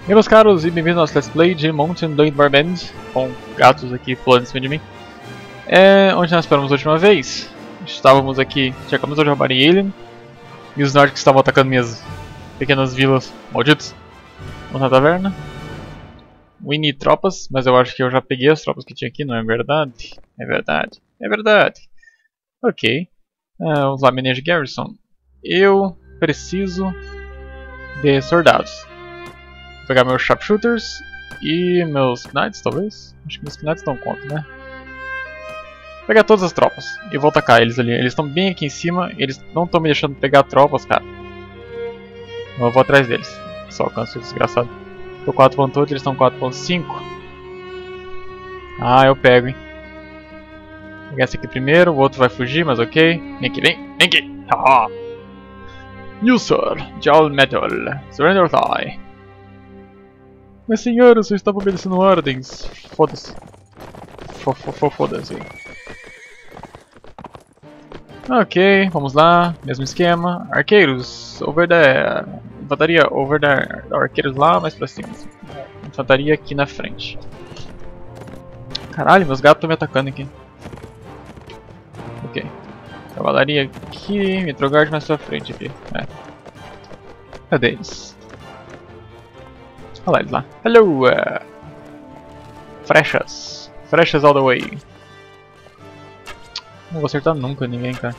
E aí, meus caros, e bem-vindos ao nosso Let's Play de Mountain Blade Warband, com gatos aqui pulando em cima de mim. Onde nós paramos a última vez? Estávamos aqui, acabamos de roubar em Alien, e os nórdicos estavam atacando minhas pequenas vilas malditas. Vamos na taverna. Winnie tropas, mas eu acho que eu já peguei as tropas que tinha aqui, não é verdade? É verdade, é verdade. Ok, vamos lá, Manage Garrison. Eu preciso de soldados. Vou pegar meus Sharpshooters e meus Knights, talvez? Acho que meus Knights dão conta, né? Vou pegar todas as tropas e vou atacar eles ali. Eles estão bem aqui em cima, eles não estão me deixando pegar tropas, cara. Eu vou atrás deles. Só alcanço o desgraçado. Tô 4.8, eles estão 4.5. Ah, eu pego, hein. Vou pegar esse aqui primeiro, o outro vai fugir, mas ok. Vem aqui, vem aqui. Haha. User, Jowl Metal, Surrender Die. Mas senhor, eu só estava obedecendo ordens. Foda-se. Foda-se. Ok, vamos lá. Mesmo esquema. Arqueiros, over there. Infantaria, over there. Arqueiros lá, mais pra cima. Infantaria aqui na frente. Caralho, meus gatos estão me atacando aqui. Ok. Cavalaria aqui. Metroguard mais pra frente aqui. Cadê eles? Olha lá eles lá. Hello! Frechas. Frechas all the way. Não vou acertar nunca ninguém, cara.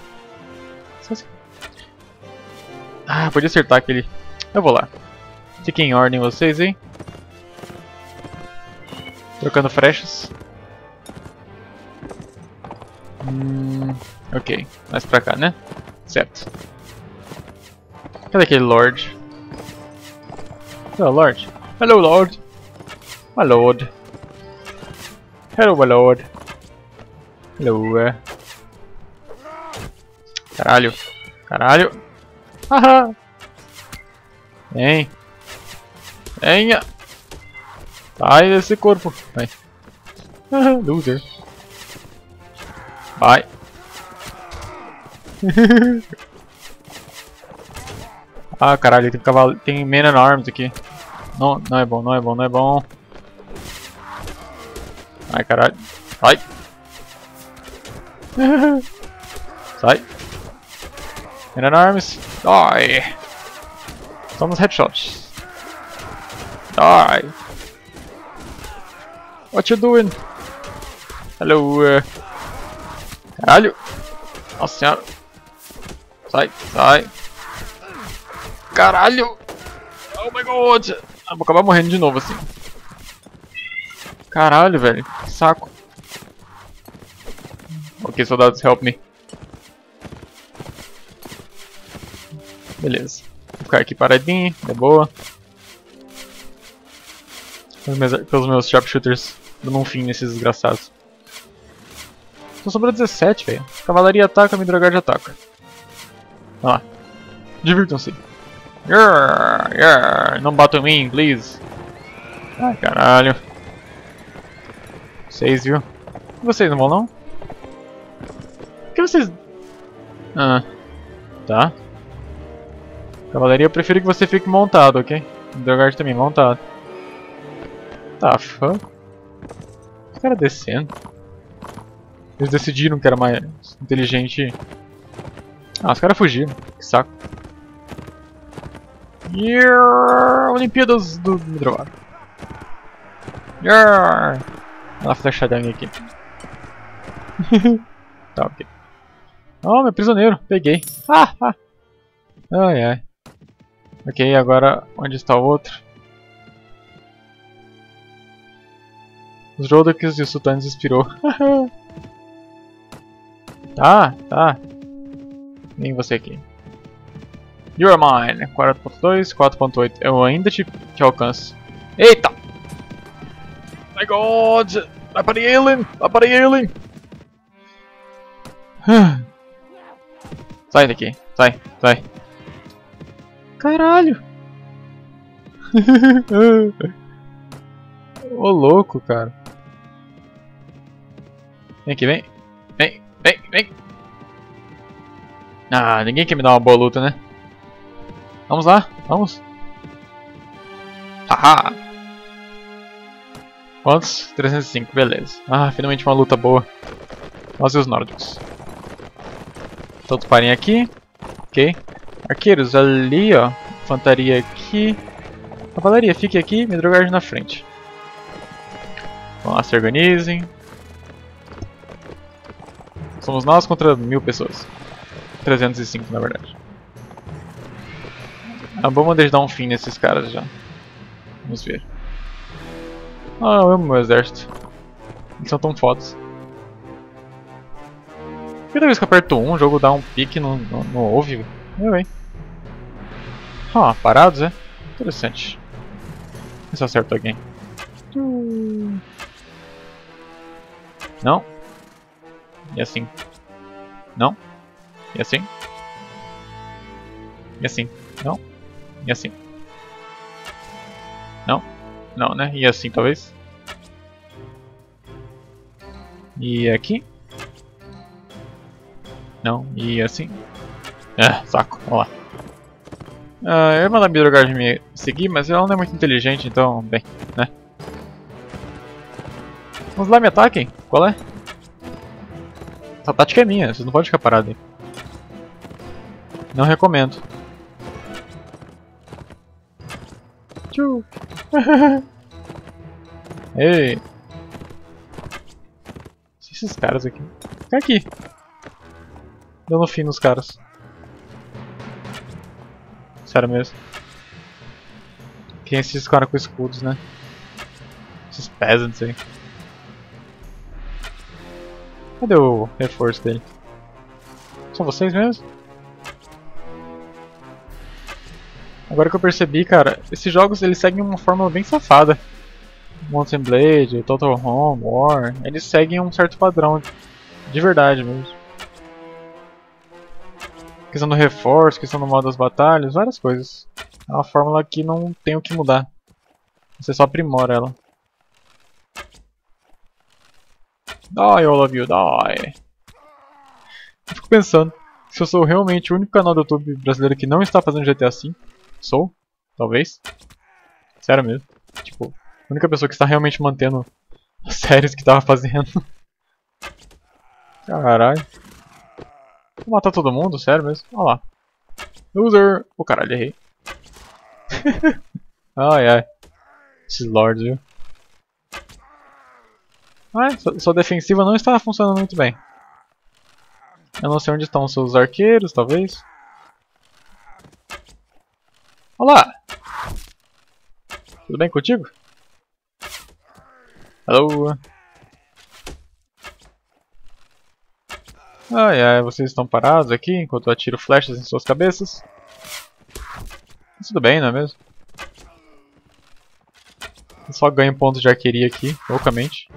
Ah, podia acertar aquele. Eu vou lá. Fiquem em ordem vocês, hein? Trocando frechas. Ok. Mais pra cá, né? Certo. Cadê aquele Lord? Hello, Lord. Hello, Lord. My Lord. Hello, my Lord. Hello. Caralho. Caralho. Haha. Vem. Venha. Sai desse corpo. Vai. Loser. Vai. Ah, caralho, tem cavalo, tem Man at Arms aqui. Não, não é bom, não é bom, não é bom. Ai, caralho. Sai. Sai. Man at Arms. Die. Somos headshots. Die. What you doing? Hello. Caralho. Nossa senhora. Sai, sai. Caralho. Oh my god. Vou acabar morrendo de novo assim. Caralho, velho. Que saco. Ok, soldados, help me. Beleza. Vou ficar aqui paradinho, é boa. Pelos meus Sharpshooters dando um fim nesses desgraçados. Só sobrou 17, velho. Cavalaria ataca, Midgard ataca. Olha lá. Divirtam-se. Yeah, yeah. Não batam em mim, please. Ai, caralho. Vocês, viu? Vocês não vão, não? Por que vocês... Ah. Tá. Cavalaria, eu prefiro que você fique montado, ok? Midgard também, montado. Tá, fuck. Os caras descendo. Eles decidiram que era mais inteligente. Ah, os caras fugiram. Que saco. Yeah! Olimpíadas do Midgard. Yeah! Olha a flechadinha aqui. Tá, ok. Oh, meu prisioneiro. Peguei. Ai, ai. Ok, agora onde está o outro? Os Rodokis e os Sultanes inspirou. Tá. Vem você aqui. You are mine. 4.2, 4.8. Eu ainda te alcanço. Eita! My god! Vai para Alien! Vai para Alien! Sai daqui. Sai. Caralho! Ô louco, cara. Vem aqui, vem. Vem. Ah, ninguém quer me dar uma boa luta, né? Vamos lá, vamos. Haha! Quantos? 305, beleza. Ah, finalmente uma luta boa. Nós e os nórdicos. Todos parem aqui. Ok. Arqueiros ali, ó. Infantaria aqui. Cavalaria, fique aqui. Midgard na frente. Vamos lá, se organizem. Somos nós contra 1000 pessoas. 305 na verdade. Ah, vamos dar um fim nesses caras já. Vamos ver. Ah, eu amo meu exército. Eles são tão fodas. Cada vez que eu aperto um, o jogo dá um pique no ouve. Meu bem. Ah, parados, é? Interessante. Ver se eu acerto alguém. Não. E assim. Não. E assim. E assim. Não. E assim. Não. Não, né? E assim, talvez. E aqui. Não. E assim. Ah, saco. Vamos lá. Eu ia mandar a Midgard me seguir, mas ela não é muito inteligente, então, bem, né? Vamos lá, me ataquem. Qual é? Essa tática é minha, vocês não podem ficar parados aí. Não recomendo. Tchau. Ei. Esses caras aqui. Fica aqui. Dando fim nos caras. Sério mesmo. Quem é esses caras com escudos, né? Esses peasants aí. Cadê o reforço dele? São vocês mesmo? Agora que eu percebi, cara, esses jogos eles seguem uma fórmula bem safada. Mountain Blade, Total Home, War, eles seguem um certo padrão, de verdade mesmo. Questão do reforço, questão do modo das batalhas, várias coisas. É uma fórmula que não tem o que mudar. Você só aprimora ela. Die, all of you, die. Eu fico pensando, se eu sou realmente o único canal do YouTube brasileiro que não está fazendo GTA V. Sou? Talvez? Sério mesmo. Tipo, a única pessoa que está realmente mantendo as séries que estava fazendo. Caralho. Vou matar todo mundo? Sério mesmo? Olha lá. Loser! Oh, caralho, errei. Ai ai. Esses lords, viu? Ah, sua defensiva não está funcionando muito bem. Eu não sei onde estão seus arqueiros, talvez. Olá! Tudo bem contigo? Hello! Ai ai, vocês estão parados aqui enquanto eu atiro flechas em suas cabeças. Mas tudo bem, não é mesmo? Eu só ganho pontos de arqueria aqui, loucamente.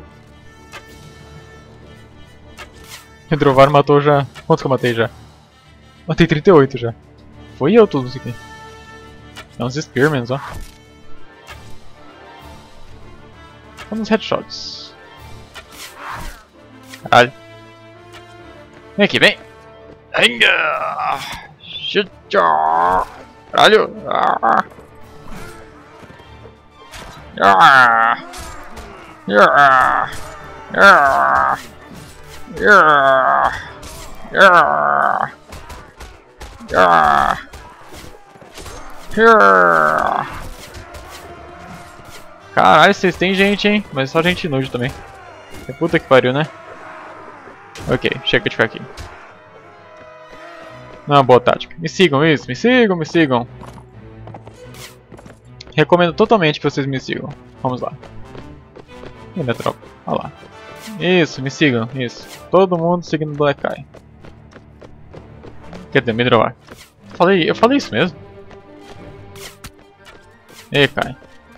Hidrovar matou já... Quantos que eu matei já? Matei 38 já. Foi eu tudo isso aqui. É uns Spearmans, ó. Vamos headshots. Caralho. Vem aqui, vem! Ainda! Shit! Caralho! Caralho, vocês têm gente, hein? Mas só gente inútil também. É puta que pariu, né? Ok, chega de ficar aqui. Não é uma boa tática. Me sigam isso, me sigam, me sigam. Recomendo totalmente que vocês me sigam. Vamos lá. E minha tropa, olha lá. Isso, me sigam, isso. Todo mundo seguindo o Black Eye. Quer dizer, me drogar. Eu falei isso mesmo? Ei, Kai.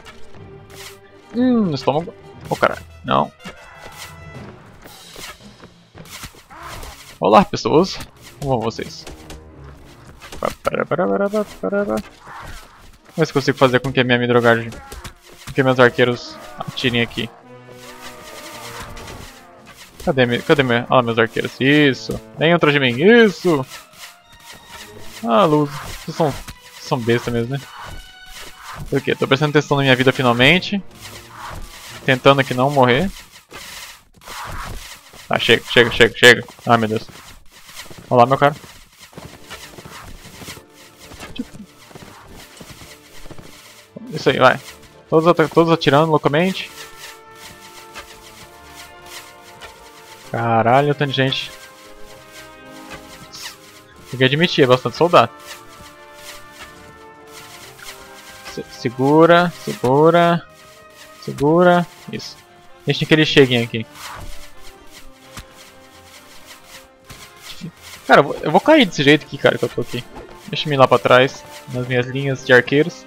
Estômago. Oh, caralho. Não. Olá, pessoas. Como vão vocês? Vamos ver se consigo fazer com que a minha Midgard, com que meus arqueiros atirem aqui. Cadê meu... Ah, meus arqueiros. Isso. Venham atrás de mim. Isso. Ah, luz. Vocês são besta mesmo, né? Por quê? Tô prestando atenção na minha vida finalmente. Tentando aqui não morrer. Tá, chega, chega, chega, chega. Ai, meu Deus. Olá, meu cara. Isso aí, vai. Todos atirando loucamente. Caralho, tanta gente. Tem que admitir, é bastante soldado. Segura, segura. Segura. Isso. Deixa que eles cheguem aqui. Cara, eu vou cair desse jeito aqui, cara, que eu tô aqui. Deixa eu ir lá pra trás, nas minhas linhas de arqueiros.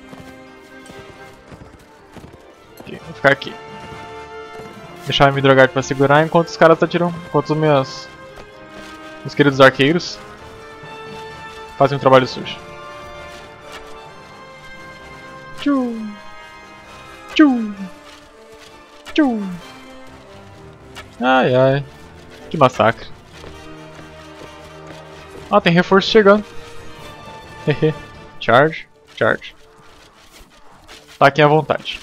Aqui, vou ficar aqui. Deixar o Midgard pra segurar enquanto os caras atiram. Enquanto os meus queridos arqueiros fazem um trabalho sujo. Tchum! Tchum! Tchum! Ai ai. Que massacre. Ah, tem reforço chegando. Hehe. Charge, charge. Taquem à vontade.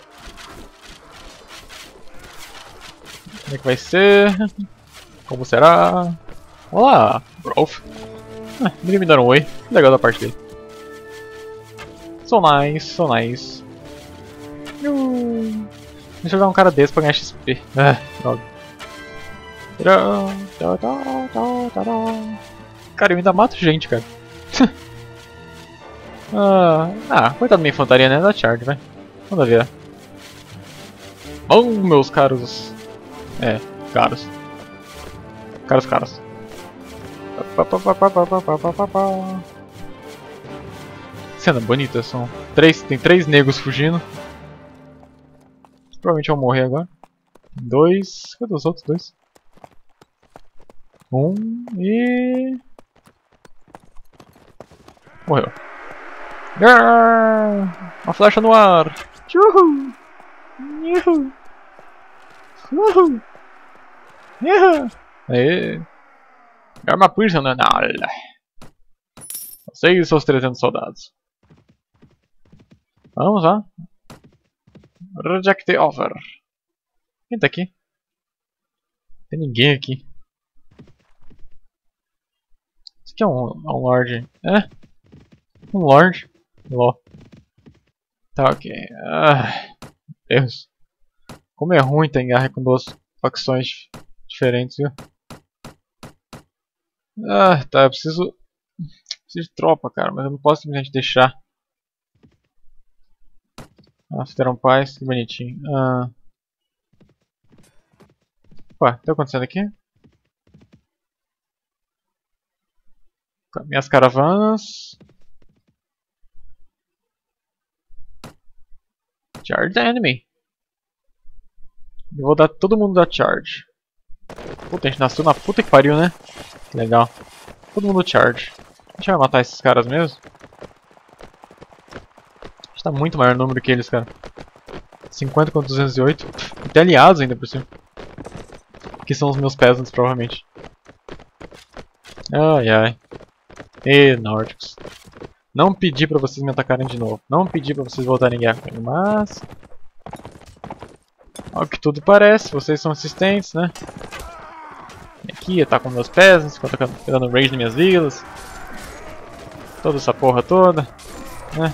Como é que vai ser? Como será? Olá, Rolf. Ele me dá um oi. Legal da parte dele. So nice, so nice. Deixa eu jogar um cara desse pra ganhar XP. Droga. Cara, eu ainda mato gente, cara. Coitado da minha infantaria, né? Da charge, vai. Vamos ver. Bom, meus caros. Caros. Caros. Cena bonita, são tem 3 negros fugindo. Provavelmente vão morrer agora. 2. Cadê os outros 2? 1 e... morreu. Uma flecha no ar. Uhul. Uhul. Uhul. Uhul. Aê. Arma personal. Vocês e seus 300 soldados. Vamos lá. Reject the offer. Quem tá aqui? Não tem ninguém aqui. Isso aqui é um Lorde. Um Lorde? Lol. Tá, ok. Deus. Como é ruim ter guerra com 2 facções diferentes, viu? Tá, eu preciso de tropa, cara, mas eu não posso simplesmente deixar. Fizeram paz, que bonitinho. Opa, o que tá acontecendo aqui? Minhas caravanas. Charge the enemy. Eu vou dar todo mundo da charge. Puta, a gente nasceu na puta que pariu, né? Que legal. Todo mundo charge. A gente vai matar esses caras mesmo? A gente tá muito maior número que eles, cara. 50 contra 208. Até aliados ainda por cima. Que são os meus peasants, provavelmente. Ai ai. Nórdicos. Não pedi pra vocês me atacarem de novo. Não pedi pra vocês voltarem em guerra comigo, mas... ao que tudo parece, vocês são assistentes, né? Vem aqui, atacam meus peasants, ficam dando rage nas minhas vilas. Toda essa porra toda, né?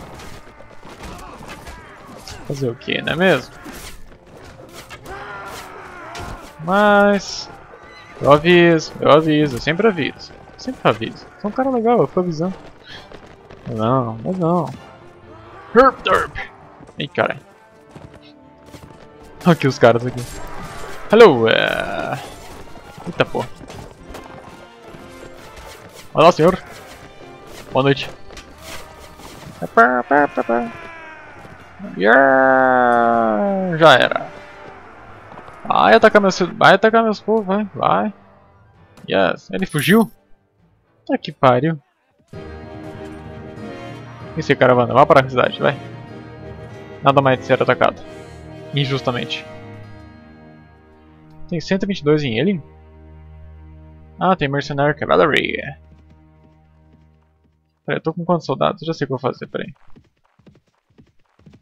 Fazer o que, não é mesmo? Mas... eu aviso, eu sempre aviso. Sempre aviso. Sou um cara legal, eu fico avisando. Não, mas não. Herp derp! Ih, caralho. Olha aqui os caras aqui. Hello! Eita porra. Olá, senhor. Boa noite. Yeah! Já era. Vai atacar meus povos, vai. Yes. Ele fugiu? Tá que pariu. Isso aí, caravana, vá para a cidade, vai. Nada mais de ser atacado. Injustamente. Tem 122 em ele? Tem Mercenary Cavalry. Peraí, eu tô com quantos soldados? Eu já sei o que eu vou fazer, peraí.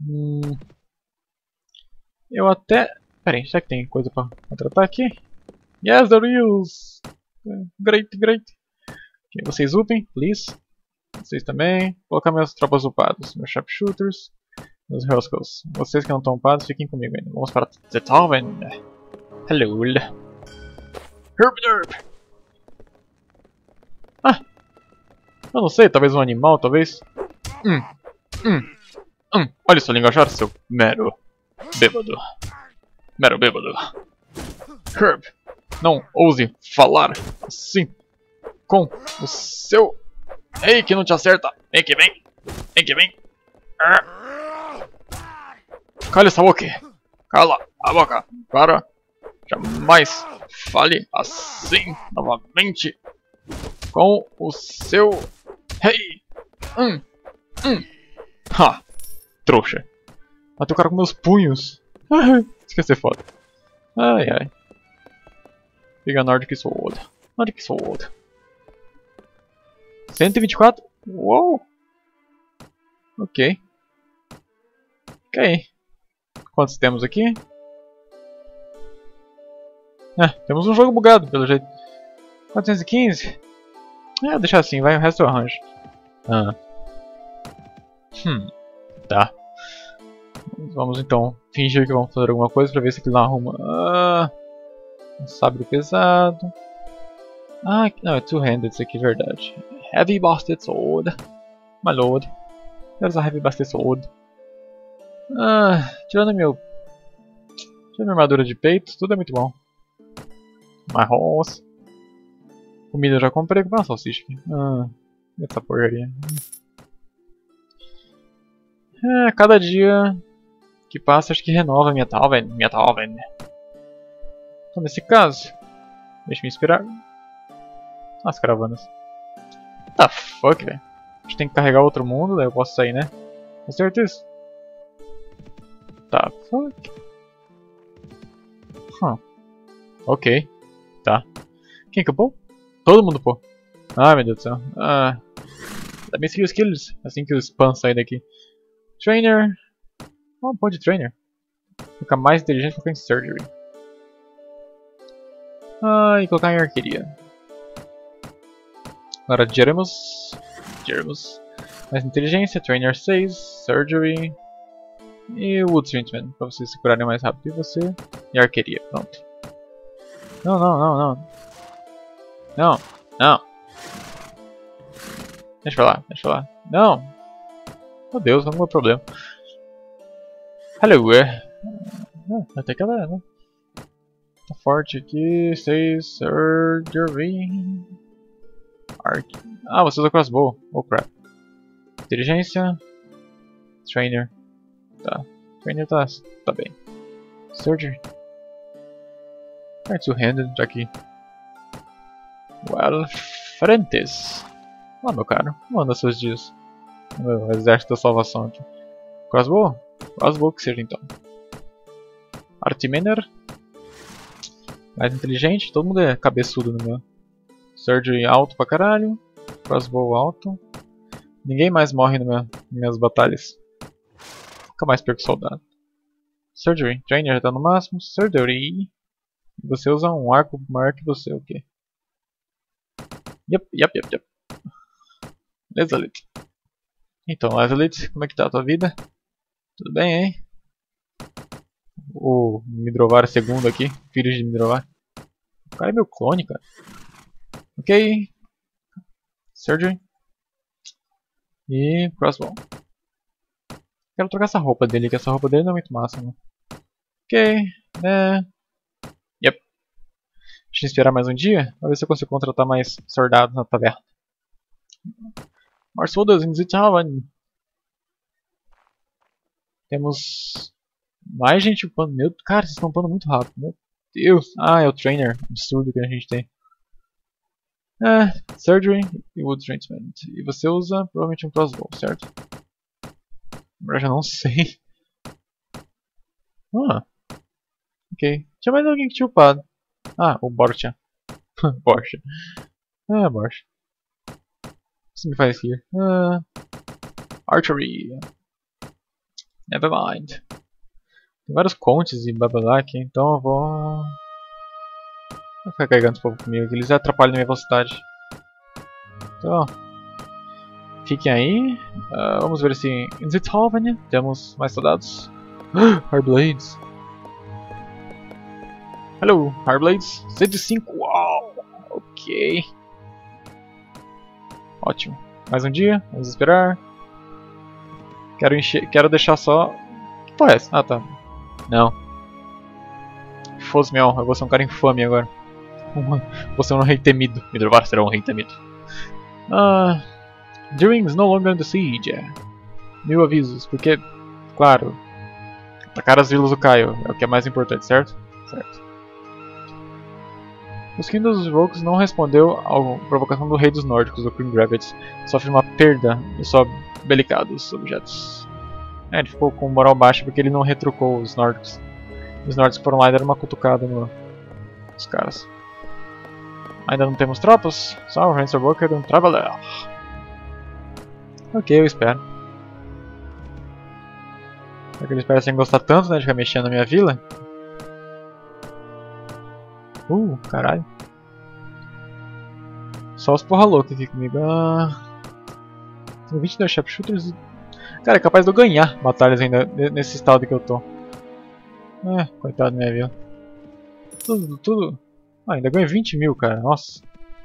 Eu até... Pera aí, será que tem coisa pra tratar aqui? Yes, there is! Great, great! Okay, vocês upem, please. Vocês também. Vou colocar minhas tropas upadas. Meus sharpshooters. Meus Huskarls. Vocês que não estão upados, fiquem comigo ainda. Vamos para The Tavern. Hello. Herb derb! Ah! Eu não sei, talvez um animal, talvez. Olha sua linguajar, seu mero bêbado. Mero bêbado. Herb, não ouse falar assim com o seu rei que não te acerta. Vem que vem. Vem que vem. Cala essa boca. Cala a boca. Para. Jamais fale assim novamente com o seu rei. Ha. Trouxa. Matei o cara com meus punhos. Isso quer ser foda. Ai ai. Pega Nordic Sword. Nordic Sword. 124? Uou! Ok. Ok. Quantos temos aqui? Temos um jogo bugado, pelo jeito. 415? Vou deixar assim, vai, o resto eu arranjo. Tá. Vamos então fingir que vamos fazer alguma coisa pra ver se aquilo não arruma. Um sabre pesado. Não, é two-handed isso aqui, verdade. Heavy Bastard Sword. My lord. Quero usar Heavy Bastard Sword. Tirando minha armadura de peito, tudo é muito bom. My horse. Comida eu já comprei, comprei uma salsicha aqui. Essa porcaria. Cada dia que passa acho que renova minha Tavern. Então nesse caso, deixa eu me inspirar. As caravanas. What the fuck, velho? A gente tem que carregar outro mundo, daí eu posso sair, né? Tá certo isso? Tá, fuck. Ok. Tá. Quem que eu pô? Todo mundo pô. Ai meu Deus do céu. Também seguir os kills assim que o spam sair daqui. Trainer. Pode trainer. Fica mais inteligente colocar em surgery. E colocar em arqueria. Agora Jeremus. Mais inteligência, trainer 6, surgery. E wood treatment, pra vocês se curarem mais rápido. E você. E arqueria, pronto. Não. Deixa eu falar. Não! Meu Deus, não é o meu problema. Hello, até que ela é, né? Tá forte aqui, 6, surgery. Você usa crossbow. Oh crap. Inteligência. Trainer. Tá. Trainer tá bem. Surgery. Two-handed, já que. Well, frentes. Meu caro. Manda seus dias. Meu exército da salvação aqui. Crossbow? Crossbow que seja então. Artimener. Mais inteligente. Todo mundo é cabeçudo no meu. Surgery alto pra caralho. Crossbow alto. Ninguém mais morre nas minhas batalhas. Nunca mais perco soldado. Surgery. Trainer já tá no máximo. Surgery. Você usa um arco maior que você, o quê? Yep. Lesalit. Então, Lesalit, como é que tá a tua vida? Tudo bem, hein? O Midrovar segundo aqui, filho de Midrovar. O cara é meu clone, cara. Ok. Surgery. E crossbow. Quero trocar essa roupa dele, que essa roupa dele não é muito massa, né? Ok, né? Yep. Deixa eu esperar mais um dia, pra ver se eu consigo contratar mais soldados na taverna. More soldiers in the tavern. Temos mais gente upando. Cara, vocês estão upando muito rápido. Meu Deus. É o trainer absurdo que a gente tem. Surgery e wood treatment. E você usa provavelmente um crossbow, certo? Agora já não sei. Ok. Tinha mais alguém que tinha upado. O Borcha. Borcha. Borcha. O que você me faz aqui? Archery. Nevermind. Tem vários contes e blá blá blá aqui, então eu vou ficar carregando esse povo comigo, que eles atrapalham a minha velocidade. Então, fiquem aí. Vamos ver se em Zithoven temos mais soldados. Hardblades. Hello, Hardblades. 105, uau! Ok. Ótimo. Mais um dia, vamos esperar. Quero deixar só... Que porra é essa? Ah, tá. Não. Fosse-me, eu vou ser um cara infame agora. Vou ser um rei temido. Midrovar será um rei temido. Deering's no longer on the siege. 1000 avisos, porque, claro, atacar as vilas do Caio é o que é mais importante, certo? Certo. O King dos Rogues não respondeu à provocação do rei dos nórdicos, o Queen Gravids. Sofre uma perda dos só belicados objetos. Ele ficou com moral baixa porque ele não retrucou os nórdicos. Os nórdicos foram lá e deram uma cutucada nos caras. Ainda não temos tropas? Só o Rancer Walker e um Traveler. Ok, eu espero. Será que eles parecem gostar tanto, né, de ficar mexendo na minha vila? Caralho. Só os porra louca aqui comigo. Tem 22 sharpshooters. Cara, é capaz de eu ganhar batalhas ainda nesse estado que eu tô. Coitado da minha vila. Tudo. Ainda ganhei 20 mil, cara. Nossa.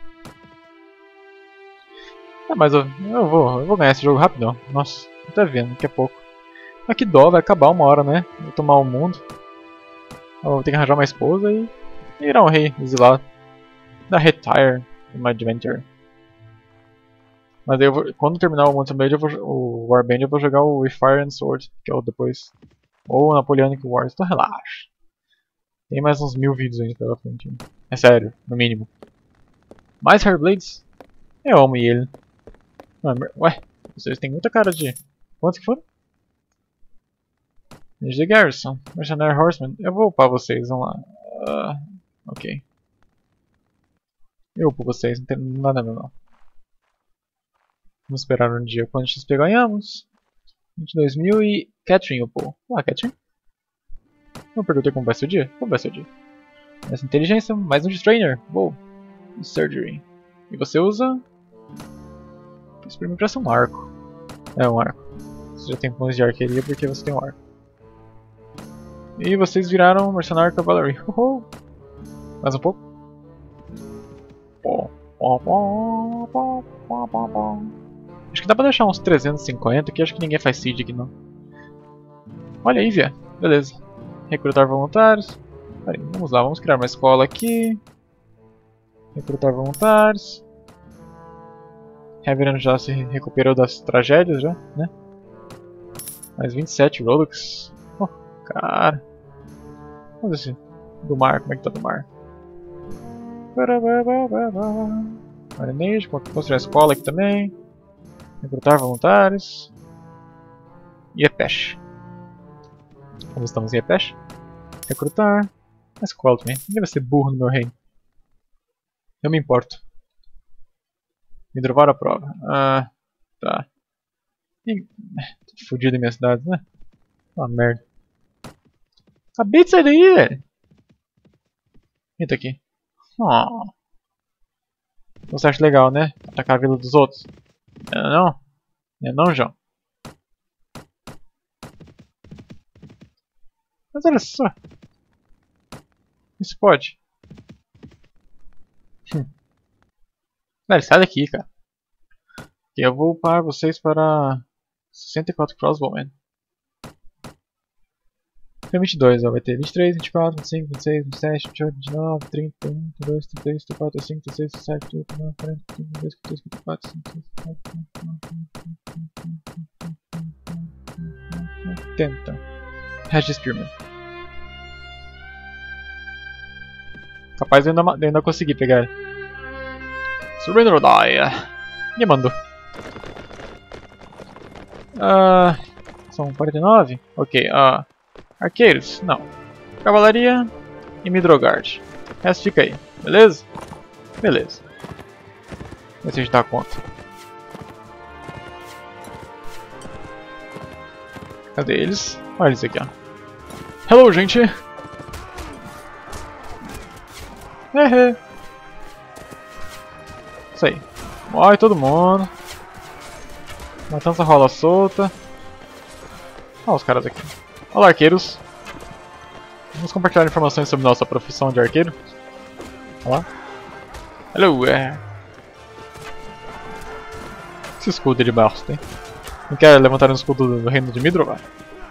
Mas eu vou ganhar esse jogo rapidão. Nossa, tá vendo, daqui a pouco. Mas que dó, vai acabar uma hora, né? Vou tomar o mundo. Eu vou ter que arranjar uma esposa e virar um rei exilado. Da retire in my adventure. Mas eu vou, quando terminar o Mountain Blade, o Warband, eu vou jogar o With Fire and Sword, que é o depois. Ou o Napoleonic Wars, então relaxa. Tem mais uns 1000 vídeos ainda pela frente. É sério, no mínimo. Mais Hardblades? Eu amo ele. Ué, vocês têm muita cara de... Quantos que foram? The Garrison, Mercenary Horseman. Eu vou upar vocês, vamos lá. Ok. Eu upo vocês, não tem nada não. Vamos esperar um dia. Quanto XP ganhamos? 22 mil e... Catherine upou. Catherine? Não perguntei como vai ser o dia? Como vai ser o dia? Mais inteligência, mais um de trainer. Boa. Surgery. E você usa... Isso pra mim parece um arco. É um arco. Você já tem planos de arqueria porque você tem um arco. E vocês viraram Mercenary Cavalry. Mais um pouco. Acho que dá pra deixar uns 350 aqui. Acho que ninguém faz siege aqui não. Olha aí, Via. Beleza. Recrutar voluntários. Peraí, vamos lá, vamos criar uma escola aqui. Recrutar voluntários. Reverend já se recuperou das tragédias já, né? Mais 27 Robux. Cara. Vamos ver se do mar, como é que tá do mar? Marinês, construir a escola aqui também. Recrutar voluntários. E Epesh. Como estamos em Epesh? Recrutar. A escola também. Ninguém vai ser burro no meu reino. Eu me importo. Me drovaram a prova. Tá. Tô fudido em minha cidade, né? Merda. Acabei de sair daí, velho. Eita aqui. Você acha legal, né? Atacar a vila dos outros. Não? Não, João? Mas olha só. Isso pode. Velho, sai daqui, cara. Eu vou upar vocês para 64 crossbowmen. Tem 22, ó. Vai ter 23, 24, 25, 26, 27, 28, 29, 30, 31, 32, 33, 34, 35, 36, 37, 38, 39, 40, 42, 43, 44, 45, 80. Hash Spearman. Capaz de eu ainda conseguir pegar ele. Surrender or die. Me mandou. São 49? Ok, arqueiros? Não. Cavalaria e Midrogard. O resto fica aí, beleza? Beleza. Vamos ver se a gente dá conta. Cadê eles? Olha eles aqui, ó. Hello, gente! Isso aí. Morre todo mundo. Matando essa rola solta. Olha os caras aqui. Olá, arqueiros. Vamos compartilhar informações sobre nossa profissão de arqueiro. Olha lá. Hello, Esse escudo de bosta, hein? Não quer levantar um escudo do reino de Midrovar?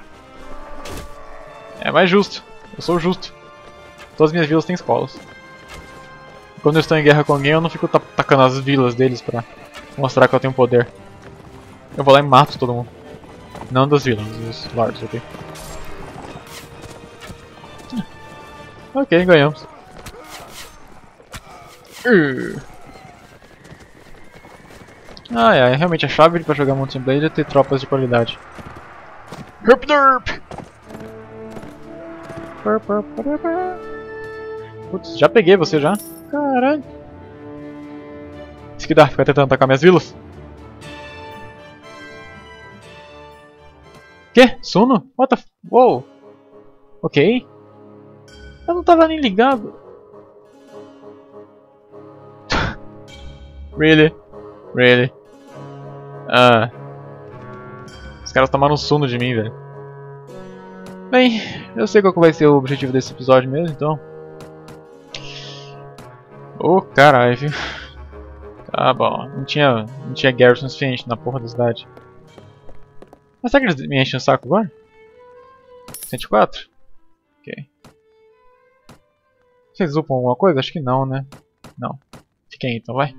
É mais justo. Eu sou justo. Todas as minhas vilas têm escolas. Quando eu estou em guerra com alguém, eu não fico tacando as vilas deles pra mostrar que eu tenho poder. Eu vou lá e mato todo mundo. Não das vilas, dos lords, ok? Ok, ganhamos. Ai, realmente a chave pra jogar Mountain Blade é ter tropas de qualidade. Herp derp! Putz, já peguei você já. Caralho. Isso que dá, ficar tentando atacar minhas vilas. Que? Suno? What the f... Wow. Ok. Eu não tava nem ligado. Really? Really? Ah. Os caras tomaram sono de mim, velho. Bem, eu sei qual vai ser o objetivo desse episódio mesmo, então. Oh, caralho, viu? Tá bom, não tinha garrison suficiente na porra da cidade. Mas será que eles me enchem o saco agora? 104? Ok. Vocês upam alguma coisa? Acho que não, né? Não. Fiquem aí então, vai.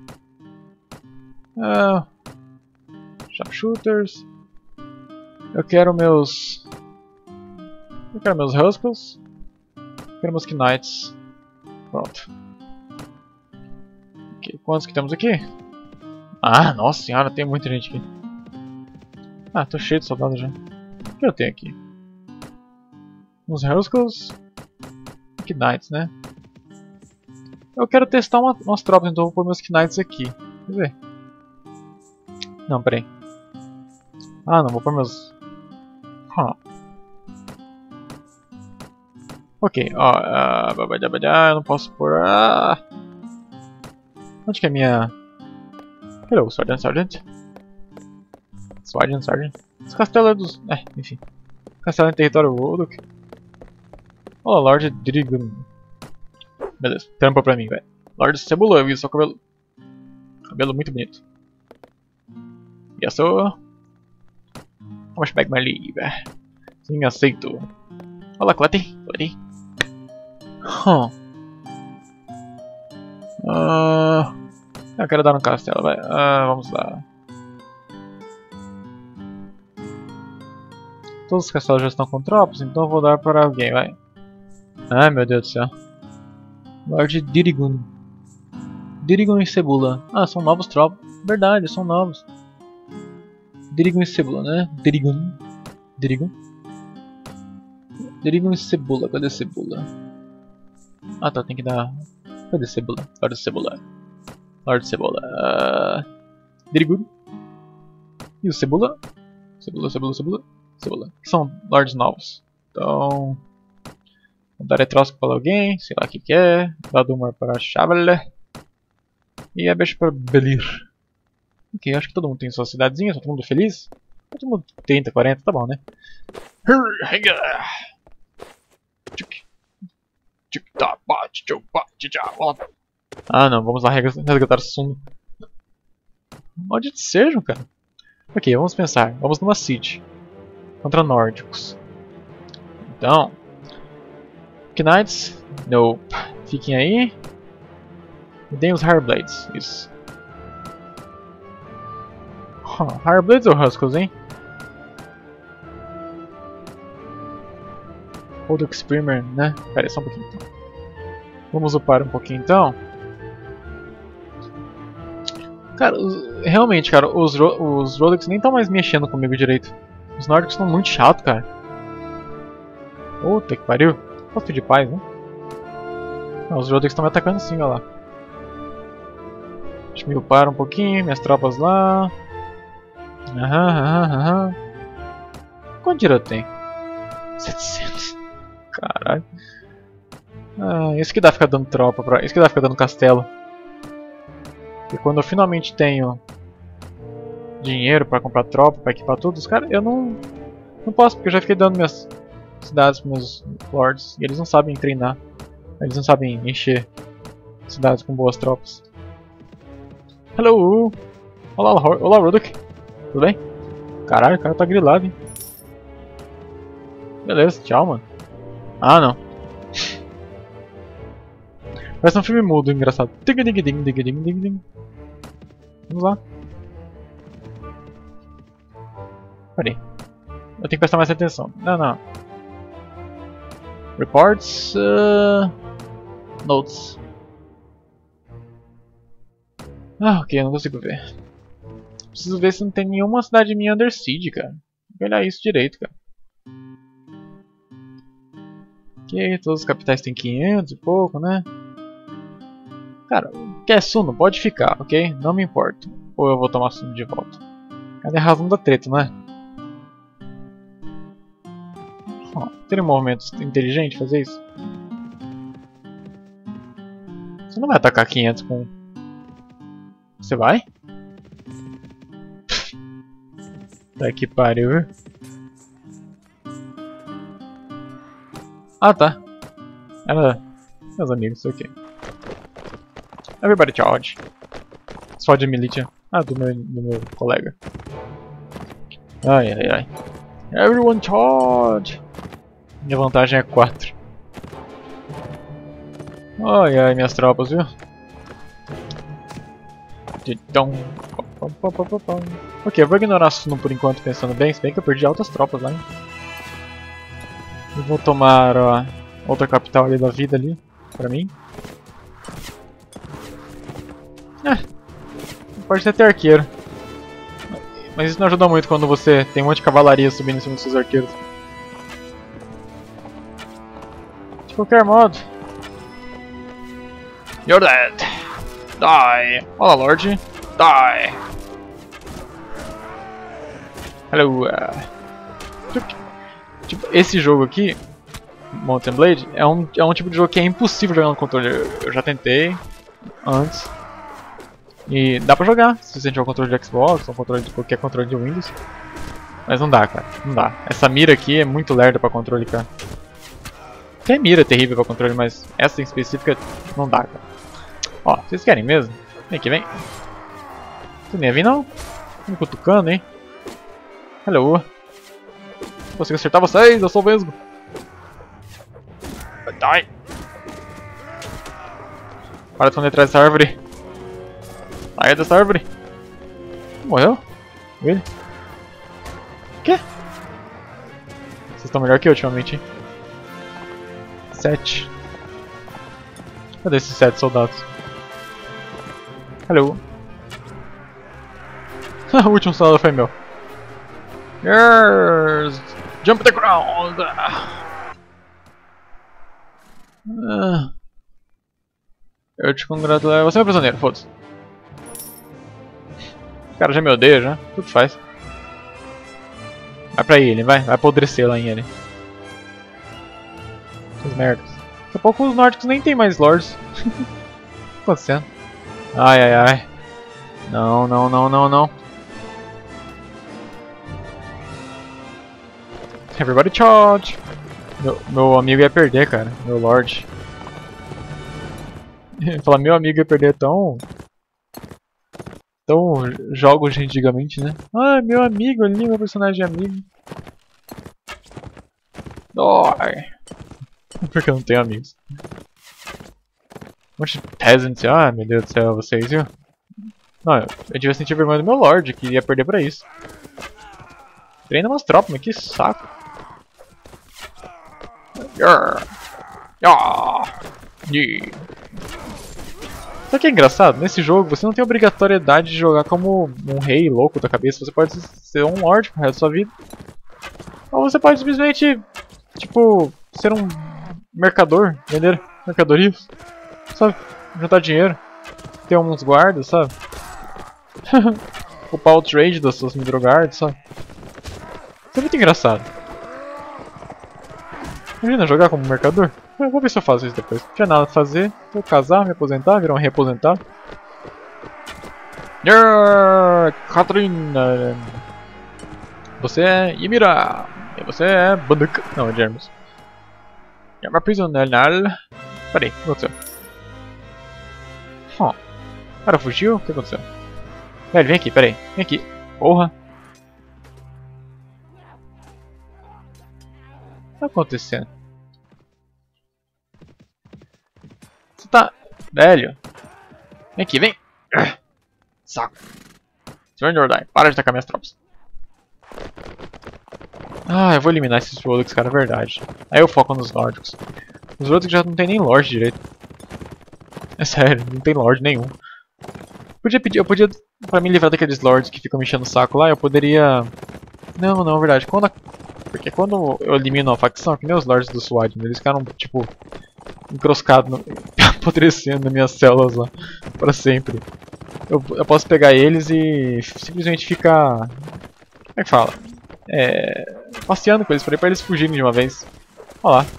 Sharpshooters. Eu quero meus Huskels. Eu quero meus Knights. Pronto. Ok, quantos que temos aqui? Ah, nossa senhora, tem muita gente aqui. Ah, tô cheio de soldados já. O que eu tenho aqui? Uns Huskels e Knights, né? Eu quero testar umas tropas, então vou pôr meus Knights aqui. Quer ver? Não, peraí. Ah, não, vou pôr meus... Ok, ó, eu não posso pôr... Onde que é a minha... Hello, Sergeant. Esse castelo é dos... enfim. Castelo em território Rodok. Olá, Lord Drigun. Beleza, tampa pra mim, velho. Lord Cebula, eu vi seu cabelo. Cabelo muito bonito. Yes, sir. Vamos back my leave. Sim, aceito. Olá, Clatty. Eu quero dar no castelo, vai. Vamos lá. Todos os castelos já estão com tropas, então eu vou dar para alguém, vai. Ai, meu Deus do céu. Lord Dirigun. Dirigun e Cebula. Ah, são novos tropas. Verdade, são novos. Dirigun e Cebula, né? Dirigun e Cebula. Cadê Cebula? Ah, tá, tem que dar... Cadê Cebula? Lord Cebula. Dirigun. E o Cebula? Cebula. Que são lords novos. Então... Vou dar Etrosco para alguém, sei lá o que é. Dar Dumar para Chabelle. E a Besh para Belir. Ok, acho que todo mundo tem sua cidadezinha, todo mundo feliz. Todo mundo 30, 40, tá bom, né? Ah não, vamos lá resgatar Suno. Malditos sejam, cara. Ok, vamos pensar. Vamos numa siege. Contra nórdicos. Então... Knights? Nope. Fiquem aí. E deem os Hairblades. Isso. Hairblades ou Huskels, hein? Rodok Screamer, né? Pera aí, só um pouquinho então. Vamos upar um pouquinho então. Cara, realmente, cara, os Rodoks nem estão mais mexendo comigo direito. Os nórdicos estão muito chatos, cara. Puta que pariu. Posso pedir paz, né? Não, os Rodoks estão me atacando sim, olha lá. Deixa eu me upar um pouquinho, minhas tropas lá. Quanto dinheiro eu tenho? 700. Caralho. Ah, isso que dá ficar dando tropa pra... Isso que dá ficar dando castelo. E quando eu finalmente tenho dinheiro pra comprar tropa, pra equipar tudo, os caras, eu não posso, porque eu já fiquei dando minhas cidades pros meus lords. E eles não sabem treinar. Eles não sabem encher cidades com boas tropas. Hello! Olá, Rudok. Tudo bem? Caralho, o cara tá grilado, hein? Beleza, tchau, mano. Ah, não. Parece um filme mudo, engraçado. Vamos lá. Peraí. Eu tenho que prestar mais atenção. Não. Reports. Notes. Ah, ok, eu não consigo ver. Preciso ver se não tem nenhuma cidade minha under siege, cara. Vou olhar isso direito, cara. Ok, todas as capitais têm 500 e pouco, né? Cara, quer Suno? Pode ficar, ok? Não me importo. Ou eu vou tomar Suno de volta. Cadê a razão da treta, né? Oh, teria um movimento inteligente fazer isso? Você não vai atacar 500 com... Você vai? Tá que pariu, viu? Ah, tá. Era meus amigos, ok. Everybody charge. Só de militia. Ah, do meu colega. Ai. Everyone charge! Minha vantagem é 4. Ai, minhas tropas, viu? Ok, eu vou ignorar Suno por enquanto, pensando bem. Se bem que eu perdi altas tropas lá, hein? Eu vou tomar a outra capital ali da vida ali, pra mim. Pode até ter arqueiro. Mas isso não ajuda muito quando você tem um monte de cavalaria subindo em cima dos seus arqueiros. De qualquer modo. You're dead. Die. Olá, Lord. Die. Hello. Tipo, esse jogo aqui, Mount & Blade, é um tipo de jogo que é impossível jogar no controle. Eu já tentei antes. E dá pra jogar, se você tiver um controle de Xbox ou controle de qualquer controle de Windows. Mas não dá, cara, não dá. Essa mira aqui é muito lerda pra controle, cara. Até mira é terrível pra controle, mas essa em específica não dá, cara. Ó, vocês querem mesmo? Vem aqui, vem. Você nem ia vir não? Tô me cutucando, hein? Hello. Não consigo acertar vocês, eu sou o mesmo. Die. Para de esconder atrás dessa árvore. Saia dessa árvore. Morreu? Ele? Quê? Vocês estão melhor que eu ultimamente, hein? 7. Cadê esses 7 soldados? Hello. O último soldado foi meu. Yes! Jump the ground! Eu te congratulo. Você é meu prisioneiro, foda-se. O cara já me odeia, já. Tudo faz. Vai pra ele, vai apodrecer lá em ele. Essas merdas. Daqui a pouco os nórdicos nem tem mais lords. O que tá acontecendo? Ai. Não. Everybody charge! Meu amigo ia perder, cara. Meu lord. Falar meu amigo ia perder tão jogos de antigamente, né? Ah, meu amigo ali, meu personagem amigo. Dói. Porque eu não tenho amigos. Um monte de peasants. Ah, meu Deus do céu, vocês, viu? Não, eu devia sentir vergonha do meu lord, que ia perder pra isso. Treina umas tropas, mas que saco. Sabe o que é engraçado? Nesse jogo você não tem obrigatoriedade de jogar como um rei louco da cabeça. Você pode ser um lord pro resto da sua vida. Ou você pode simplesmente, tipo, ser um mercador, vender mercadorias, sabe? Juntar dinheiro, ter uns guardas, sabe? Ocupar o trade das suas midroguards, sabe? Isso é muito engraçado. Imagina jogar como mercador? Eu vou ver se eu faço isso depois. Não tinha nada a fazer. Vou casar, me aposentar, virar um reaposentado. Katrina! Você é Ymira! E você é Banduk. Não, é Germes. É uma prisioneira. Peraí, o que aconteceu? O cara fugiu? O que aconteceu? Velho, vem aqui, peraí. Vem aqui. Porra! O que tá acontecendo? Você tá... Velho! Vem aqui, vem! Saco! Senhor Jordan, para de atacar minhas tropas. Ah, eu vou eliminar esses Rodix, cara, é verdade. Aí eu foco nos nórdicos. Os Rodix já não tem nem Lorde direito. É sério, não tem Lorde nenhum. Eu podia, pra me livrar daqueles Lords que ficam me enchendo o saco lá, eu poderia... Não, é verdade. Porque quando eu elimino a facção, que nem os Lords do SWAT, eles ficaram, tipo, encroscados, apodrecendo nas minhas células lá, pra sempre. Eu posso pegar eles e simplesmente ficar... Como é que fala? Passeando com eles, pra eles fugirem de uma vez. Olha lá.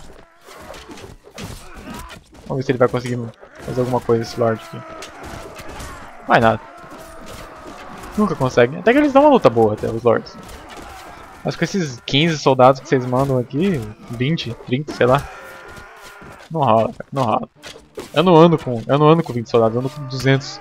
Vamos ver se ele vai conseguir fazer alguma coisa, esse Lord aqui. Vai nada. Nunca consegue. Até que eles dão uma luta boa, até os Lords. Mas com esses 15 soldados que vocês mandam aqui, 20, 30, sei lá. Não rola, cara, não rola. Eu não ando com 20 soldados, eu ando com 200.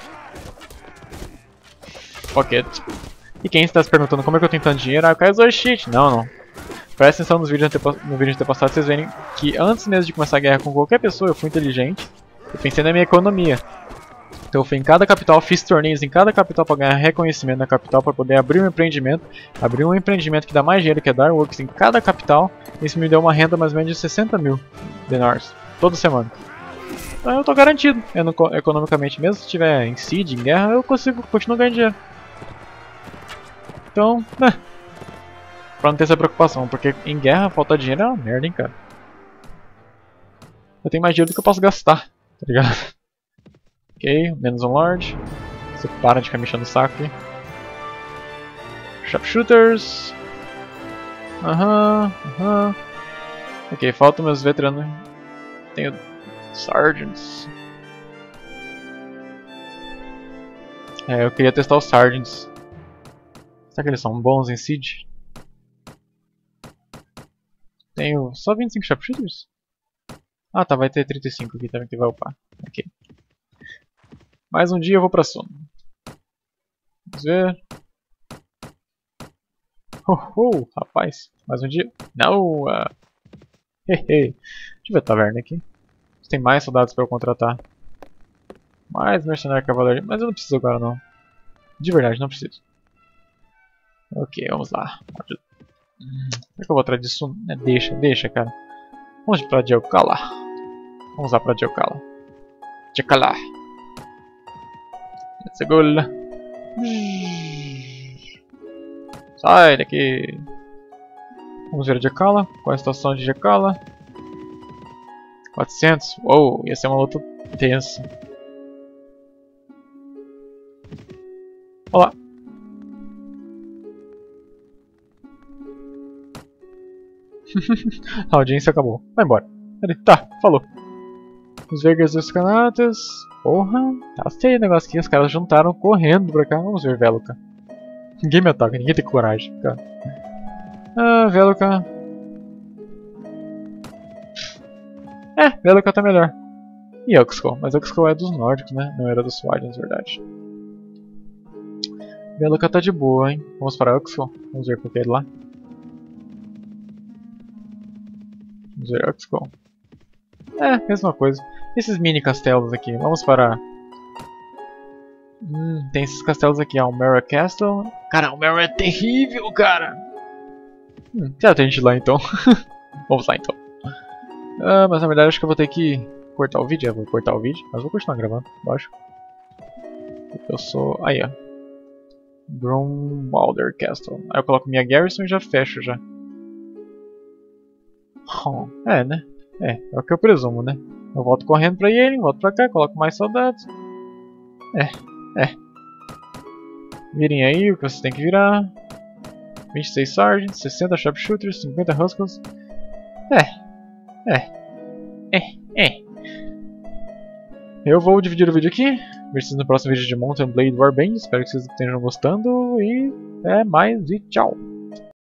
Pocket. E quem está se perguntando como é que eu tenho tanto dinheiro? Ah, eu quero usar cheat. Não. Presta atenção no vídeo antepassado, vocês verem que antes mesmo de começar a guerra com qualquer pessoa, eu fui inteligente. Eu pensei na minha economia. Então eu fui em cada capital, fiz torneios em cada capital para ganhar reconhecimento na capital, para poder abrir um empreendimento. Abrir um empreendimento que dá mais dinheiro, que é dar works em cada capital. Isso me deu uma renda mais ou menos de 60 mil dinars, toda semana. Então eu tô garantido, economicamente, mesmo se estiver em siege, em guerra, eu continuo ganhando dinheiro. Então, pra não ter essa preocupação, porque em guerra faltar dinheiro é uma merda, hein, cara. Eu tenho mais dinheiro do que eu posso gastar, tá ligado? Ok, menos um Lord. Você para de ficar mexendo o saco aqui. Sharpshooters. Ok, faltam meus veteranos. Tenho Sergeants. Eu queria testar os Sergeants. Será que eles são bons em Siege? Tenho só 25 Sharpshooters? Ah tá, vai ter 35 aqui também que vai upar. Ok. Mais um dia eu vou pra sono. Vamos ver. Rapaz. Mais um dia. Não! Deixa eu ver a taverna aqui. Tem mais soldados pra eu contratar. Mais mercenário cavalaria. Mas eu não preciso agora não. De verdade, não preciso. Ok, vamos lá. Será que eu vou atrás disso? Deixa, cara. Vamos pra Jelkala. Vamos lá pra Jelkala. Jelkala. Let's go. Sai daqui. Vamos ver a Jelkala. Qual é a situação de Jelkala? 400. Uou, ia ser uma luta tensa. Olá. A audiência acabou. Vai embora. Tá, falou. Os Vegas e os Canatas. Porra, tá feio o negócio aqui. Os caras juntaram correndo pra cá. Vamos ver Veluca. Ninguém me ataca, ninguém tem coragem. Cara. Veluca. Veluca tá melhor. E Uxkhol, mas Uxkhol é dos nórdicos, né? Não era dos Swagians, na verdade. Veluca tá de boa, hein? Vamos para Uxkhol. Vamos ver qual que é lá. Vamos ver Uxkhol. Mesma coisa. Esses mini castelos aqui. Vamos para... tem esses castelos aqui. Almera Castle. Cara, Almera é terrível, cara. Já tem gente lá então. Vamos lá então. Mas na verdade acho que eu vou ter que cortar o vídeo. Eu vou cortar o vídeo, mas vou continuar gravando, lógico. Eu sou... Aí, ó. Grunwalder Castle. Aí eu coloco minha garrison e já fecho já. Né? É o que eu presumo, né? Eu volto correndo pra ele, volto pra cá, coloco mais soldados. Virem aí o que vocês têm que virar. 26 Sergeants, 60 Sharpshooters, 50 Huskers. Eu vou dividir o vídeo aqui. Vejo vocês no próximo vídeo de Mount & Blade Warband. Espero que vocês estejam gostando. E até mais e tchau!